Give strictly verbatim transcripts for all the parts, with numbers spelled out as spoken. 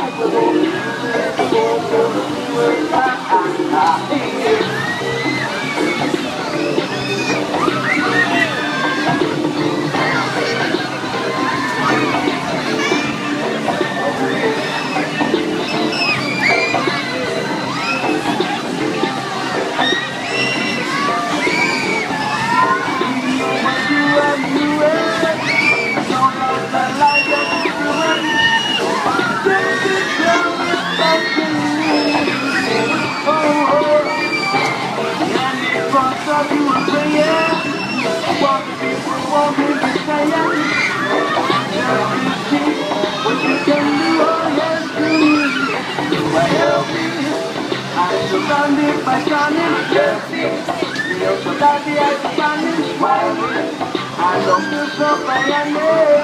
Surrounded by sun and jersey, feel so happy as the sun is smiling. I don't feel so bad,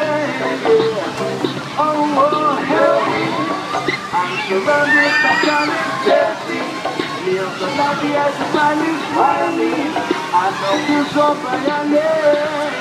oh, oh, help me. I'm surrounded by sun and jersey, feel so happy as the sun is smiling. I don't feel so bad.